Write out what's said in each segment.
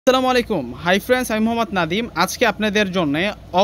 আসসালামু আলাইকুম। Hi friends, আমি মোহাম্মদ নাদিম। আজকে আপনাদের জন্য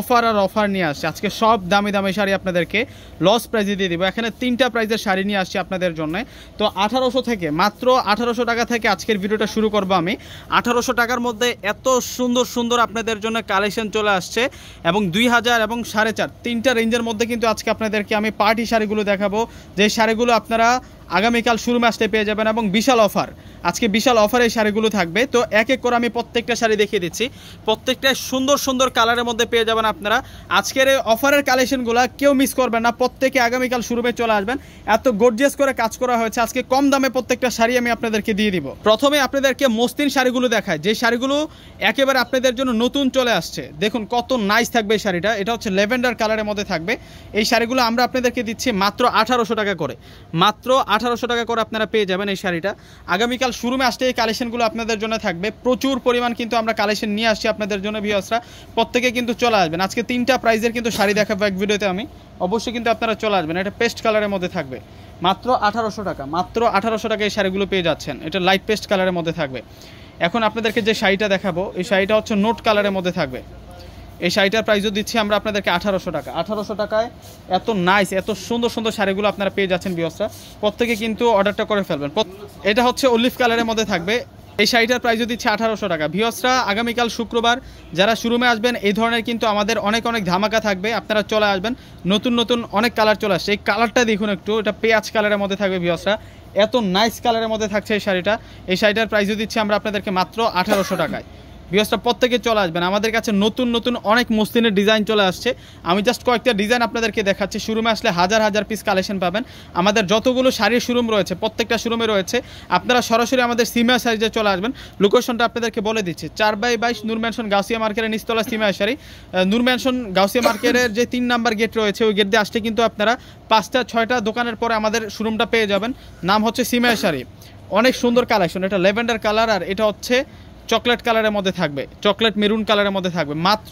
অফার নিয়ে আসছি। আজকে সব দামি দামি শাড়ি আপনাদেরকে লস প্রাইজে দিয়ে দিব। এখানে 3টা প্রাইজের শাড়ি নিয়ে আসছি আপনাদের জন্য। তো 1800 থেকে, মাত্র 1800 টাকা থেকে আজকের ভিডিওটা শুরু করব আমি। 1800 টাকার মধ্যে এত সুন্দর সুন্দর আপনাদের জন্য কালেকশন চলে আসছে এবং 2000 এবং 4.5 3টা রেঞ্জের মধ্যে কিন্তু আজকে আপনাদেরকে আমি পার্টি শাড়িগুলো দেখাবো, যে শাড়িগুলো আপনারা আগামীকাল শোরুমে আসতে পেয়ে যাবেন এবং বিশাল অফার। আজকে বিশাল অফারে এই শাড়িগুলো থাকবে। তো এক এক করে আমি প্রত্যেকটা শাড়ি দেখিয়ে দিচ্ছি। প্রত্যেকটা সুন্দর সুন্দর কালারের মধ্যে পেয়ে যাবেন আপনারা। আজকের এই অফারের কালেকশনগুলো কেউ মিস করবেন না, প্রত্যেকে আগামীকাল শোরুমে চলে আসবেন। এত গর্জিয়াস করে কাজ করা হয়েছে, আজকে কম দামে প্রত্যেকটা শাড়ি আমি আপনাদেরকে দিয়ে দিব। প্রথমে আপনাদেরকে মসলিন শাড়িগুলো দেখায়, যে শাড়িগুলো একেবারে আপনাদের জন্য নতুন চলে আসছে। দেখুন কত নাইস থাকবে এই শাড়িটা। এটা হচ্ছে ল্যাভেন্ডার কালারের মধ্যে থাকবে। এই শাড়িগুলো আমরা আপনাদেরকে দিচ্ছি মাত্র 1800 টাকা করে। মাত্র 1800 টাকা করে আপনারা পেয়ে যাবেন এই শাড়িটা। আগামীকাল শোরুমে আসতে এই কালেকশনগুলো আপনাদের জন্য থাকবে। প্রচুর পরিমাণ কিন্তু আমরা কালেকশন নিয়ে আসছি আপনাদের জন্য ভিউয়ার্সরা। প্রত্যেকে কিন্তু চলে আসবেন। আজকে 3টা প্রাইজের কিন্তু শাড়ি দেখাবো এক ভিডিওতে আমি। অবশ্যই কিন্তু আপনারা চলে আসবেন। এটা পেস্ট কালারের মধ্যে থাকবে মাত্র 1800 টাকা। মাত্র 1800 টাকা এই শাড়িগুলো পেয়ে যাচ্ছেন। এটা লাইট পেস্ট কালারের মধ্যে থাকবে। এখন আপনাদেরকে যে শাড়িটা দেখাবো, এই শাড়িটা হচ্ছে নোট কালারের মধ্যে থাকবে। এই শাড়িটার প্রাইসও দিচ্ছি আমরা আপনাদেরকে 1800 টাকা। 1800 টাকায় এত নাইস, এত সুন্দর সুন্দর শাড়িগুলো আপনারা পেয়ে যাচ্ছেন ভিউয়ার্সরা। প্রত্যেকে কিন্তু অর্ডারটা করে ফেলবেন। এটা হচ্ছে অলিভ কালারের মধ্যে থাকবে। এই শাড়িটার প্রাইসও দিচ্ছে 1800 টাকা। ভিউয়ার্সরা আগামীকাল শুক্রবার যারা শোরুমে আসবেন, এই ধরনের কিন্তু আমাদের অনেক অনেক ধামাকা থাকবে। আপনারা চলে আসবেন। নতুন নতুন অনেক কালার চলে আসছে। এই কালারটা দেখুন একটু, এটা পেঁয়াজ কালারের মধ্যে থাকবে ভিউয়ার্সরা। এত নাইস কালারের মধ্যে থাকছে এই শাড়িটা। এই শাড়িটার প্রাইসও দিচ্ছি আমরা আপনাদেরকে মাত্র 1800 টাকায়। ভিউয়ার্সরা প্রত্যেকে চলে আসবেন। আমাদের কাছে নতুন নতুন অনেক মসলিনের ডিজাইন চলে আসছে। আমি জাস্ট কয়েকটা ডিজাইন আপনাদেরকে দেখাচ্ছি। শোরুমে আসলে হাজার হাজার পিস কালেকশন পাবেন। আমাদের যতগুলো শাড়ির শোরুম রয়েছে প্রত্যেকটা শোরুমে রয়েছে। আপনারা সরাসরি আমাদের সিমিয়া শাড়িতে চলে আসবেন। লোকেশনটা আপনাদেরকে বলে দিচ্ছি, 4/22 নূর ম্যানশন গাউসিয়া মার্কেটের নিচতলা সিমিয়া শাড়ি। নূর ম্যানশন গাউসিয়া মার্কেটের যে 3 নাম্বার গেট রয়েছে, ওই গেট দিয়ে আসতে কিন্তু আপনারা 5টা 6টা দোকানের পরে আমাদের শোরুমটা পেয়ে যাবেন। নাম হচ্ছে সিমিয়া শাড়ি। অনেক সুন্দর কালেকশন। এটা ল্যাভেন্ডার কালার আর এটা হচ্ছে চকলেট কালারের মধ্যে থাকবে, চকলেট মেরুন কালারের মধ্যে থাকবে। মাত্র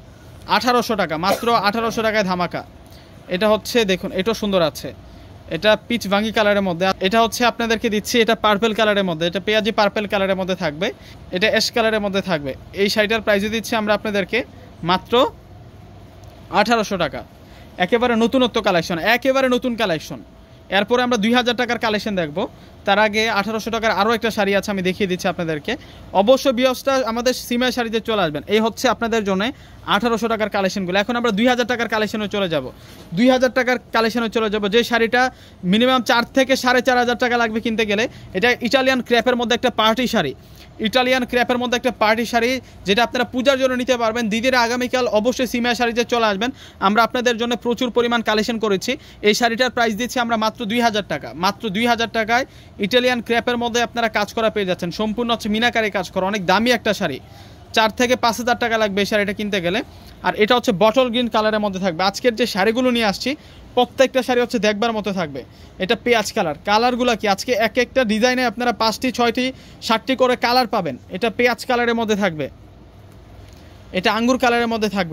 1800 টাকা। মাত্র 1800 টাকায় ধামাকা। এটা হচ্ছে দেখুন, এটাও সুন্দর আছে। এটা পিচ ভাঙ্গি কালারের মধ্যে। এটা হচ্ছে আপনাদেরকে দিচ্ছি, এটা পার্পল কালারের মধ্যে। এটা পেঁয়াজি পার্পল কালারের মধ্যে থাকবে। এটা অ্যাশ কালারের মধ্যে থাকবে। এই শাড়িটার প্রাইসও দিচ্ছি আমরা আপনাদেরকে মাত্র 1800 টাকা। একেবারে নতুনত্ব কালেকশন, একেবারে নতুন কালেকশন। এরপরে আমরা 2000 টাকার কালেকশন দেখবো। তার আগে 1800 টাকার আরও একটা শাড়ি আছে, আমি দেখিয়ে দিচ্ছি আপনাদেরকে। অবশ্যই ভিউয়ার্সটা আমাদের সিমিয়া শাড়িতে চলে আসবেন। এই হচ্ছে আপনাদের জন্য 1800 টাকার কালেকশনগুলো। এখন আমরা 2000 টাকার কালেকশনে চলে যাব। 2000 টাকার কালেকশনে চলে যাব, যে শাড়িটা মিনিমাম 4 থেকে 4500 টাকা লাগবে কিনতে গেলে। এটা ইটালিয়ান ক্র্যাপের মধ্যে একটা পার্টি শাড়ি। ইটালিয়ান ক্র্যাপের মধ্যে একটা পার্টি শাড়ি, যেটা আপনারা পূজার জন্য নিতে পারবেন। দিদিরা আগামীকাল অবশ্যই সিমিয়া শাড়িতে চলে আসবেন। আমরা আপনাদের জন্য প্রচুর পরিমাণ কালেকশন করেছি। এই শাড়িটার প্রাইস দিচ্ছি আমরা মাত্র 2000 টাকা। মাত্র 2000 টাকায় ইটালিয়ান ক্র্যাপের মধ্যে আপনারা কাজ করা পেয়ে যাচ্ছেন। সম্পূর্ণ হচ্ছে মিনাকারি কাজ করা, অনেক দামি একটা শাড়ি। 4 থেকে 5000 টাকা লাগবে এই শাড়িটা কিনতে গেলে। আর এটা হচ্ছে বটল গ্রিন কালারের মধ্যে থাকবে। আজকের যে শাড়িগুলো নিয়ে আসছি প্রত্যেকটা শাড়ি হচ্ছে দেখবার মতো থাকবে। এটা পেঁয়াজ কালার। কালারগুলো কি আজকে এক একটা ডিজাইনে আপনারা 5টি 6টি 7টি করে কালার পাবেন। এটা পেঁয়াজ কালারের মধ্যে থাকবে। এটা আঙ্গুর কালারের মধ্যে থাকবে।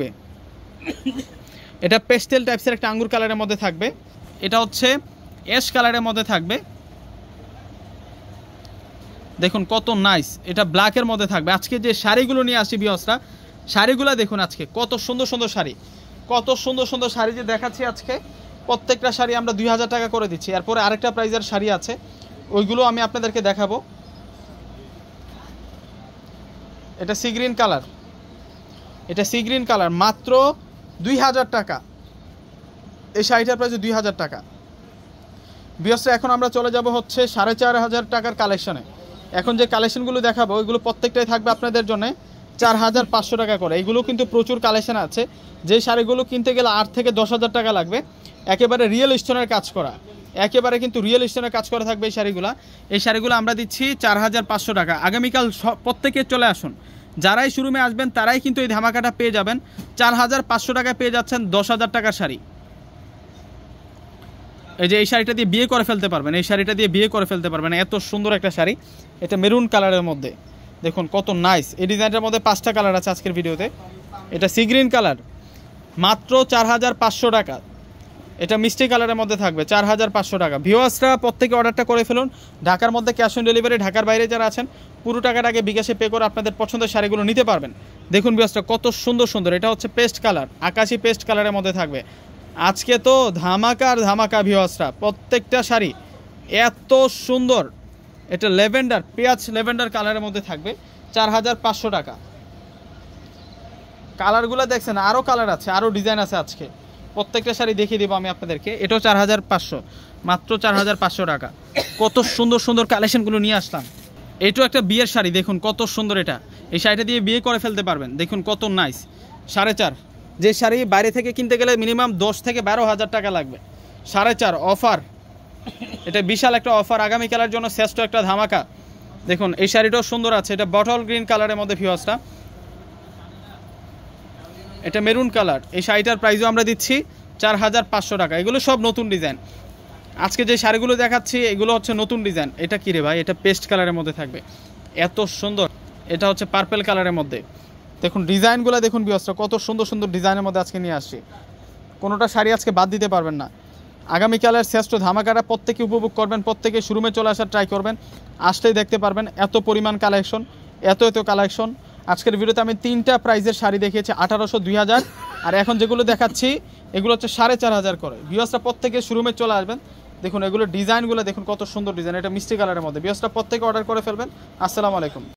এটা পেস্টেল টাইপসের একটা আঙ্গুর কালারের মধ্যে থাকবে। এটা হচ্ছে অ্যাশ কালারের মধ্যে থাকবে। দেখুন কত নাইস। এটা ব্ল্যাকের মধ্যে থাকবে। আজকে যে শাড়িগুলো নিয়ে আসছি ভিউয়ার্সরা, শাড়িগুলো দেখুন আজকে কত সুন্দর সুন্দর শাড়ি। কত সুন্দর সুন্দর শাড়ি যে দেখাচ্ছি আজকে। প্রত্যেকটা শাড়ি আমরা 2000 টাকা করে দিচ্ছি। এরপরে আরেকটা প্রাইজের শাড়ি আছে, ওইগুলো আমি আপনাদেরকে দেখাবো। এটা সি গ্রিন কালার। এটা সি গ্রিন কালার। মাত্র 2000 টাকা। এই শাড়িটার প্রাইস 2000 টাকা। ভিউয়ার্সরা এখন আমরা চলে যাব হচ্ছে 4500 টাকার কালেকশনে। এখন যে কালেকশনগুলো দেখাবো ওইগুলো প্রত্যেকটাই থাকবে আপনাদের জন্য 4500 টাকা করে। এইগুলো কিন্তু প্রচুর কালেকশন আছে। যে শাড়িগুলো কিনতে গেলে 8 থেকে 10,000 টাকা লাগবে। একেবারে রিয়েল স্টোনের কাজ করা, একেবারে কিন্তু রিয়েল স্টোনের কাজ করা থাকবে এই শাড়িগুলো। এই শাড়িগুলো আমরা দিচ্ছি 4500 টাকা। আগামীকাল প্রত্যেকে চলে আসুন। যারাই শোরুমে আসবেন তারাই কিন্তু এই ধামাকাটা পেয়ে যাবেন। 4500 টাকায় পেয়ে যাচ্ছেন 10,000 টাকার শাড়ি। এই যে এই শাড়িটা দিয়ে বিয়ে করে ফেলতে পারবেন। এই শাড়িটা দিয়ে বিয়ে করে ফেলতে পারবেন। এত সুন্দর একটা শাড়ি। এটা মেরুন কালারের মধ্যে দেখুন কত নাইস। এই ডিজাইনটার মধ্যে 5টা কালার আছে আজকের ভিডিওতে। এটা সি গ্রিন কালার। মাত্র 4500 টাকা। এটা মিষ্টি কালারের মধ্যে থাকবে 4500 টাকা। ভিউয়ার্সরা প্রত্যেকে অর্ডারটা করে ফেলুন। ঢাকার মধ্যে ক্যাশ অন ডেলিভারি, ঢাকার বাইরে যারা আছেন পুরো টাকাটা আগে বিকাশে পে করে আপনাদের পছন্দের শাড়িগুলো নিতে পারবেন। দেখুন ভিউয়ার্সরা কত সুন্দর সুন্দর, এটা হচ্ছে পেস্ট কালার, আকাশি পেস্ট কালারের মধ্যে থাকবে। আজকে তো ধামাকা আর ধামাকা ভিউয়ার্সরা, প্রত্যেকটা শাড়ি এত সুন্দর। এটা ল্যাভেন্ডার, পেঁয়াজ ল্যাভেন্ডার কালারের মধ্যে থাকবে 4500 টাকা। কালারগুলো দেখছেন, আরও কালার আছে, আরও ডিজাইন আছে। আজকে প্রত্যেকটা শাড়ি দেখিয়ে দেবো আমি আপনাদেরকে। এটাও 4500, মাত্র 4500 টাকা। কত সুন্দর সুন্দর কালেকশনগুলো নিয়ে আসলাম। এটাও একটা বিয়ের শাড়ি, দেখুন কত সুন্দর। এটা এই শাড়িটা দিয়ে বিয়ে করে ফেলতে পারবেন। দেখুন কত নাইস, 4.5। যে শাড়ি বাইরে থেকে কিনতে গেলে মিনিমাম 10 থেকে 12,000 টাকা লাগবে, 4.5 অফার। এটা বিশাল একটা অফার, আগামীকালের জন্য শ্রেষ্ঠ একটা ধামাকা। দেখুন এই শাড়িটাও সুন্দর আছে, এটা বটল গ্রিন কালারের মধ্যে ভিউয়ার্সটা, এটা মেরুন কালার। এই শাড়িটার প্রাইসও আমরা দিচ্ছি 4500 টাকা। এগুলো সব নতুন ডিজাইন। আজকে যে শাড়িগুলো দেখাচ্ছি এগুলো হচ্ছে নতুন ডিজাইন। এটা কি রে ভাই, এটা পেস্ট কালারের মধ্যে থাকবে, এত সুন্দর। এটা হচ্ছে পার্পেল কালারের মধ্যে। দেখুন ডিজাইনগুলো দেখুন ভিউয়ার্সরা, কত সুন্দর সুন্দর ডিজাইনের মধ্যে আজকে নিয়ে আসছি। কোনোটা শাড়ি আজকে বাদ দিতে পারবেন না। আগামীকালের শ্রেষ্ঠ ধামাকাটা প্রত্যেকে উপভোগ করবেন, প্রত্যেকে শোরুমে চলে আসার ট্রাই করবেন, আসলেই দেখতে পারবেন এত পরিমাণ কালেকশন, এত কালেকশন। আজকের ভিডিওতে আমি 3টা প্রাইজের শাড়ি দেখিয়েছি, 1800, 2000, আর এখন যেগুলো দেখাচ্ছি এগুলো হচ্ছে 4500 করে। ভিউয়ার্সরা প্রত্যেকে শোরুমে চলে আসবেন। দেখুন এগুলো ডিজাইনগুলো দেখুন কত সুন্দর ডিজাইন, এটা মিষ্টি কালারের মধ্যে। ভিউয়ার্সরা প্রত্যেকে অর্ডার করে ফেলবেন। আসসালামু আলাইকুম।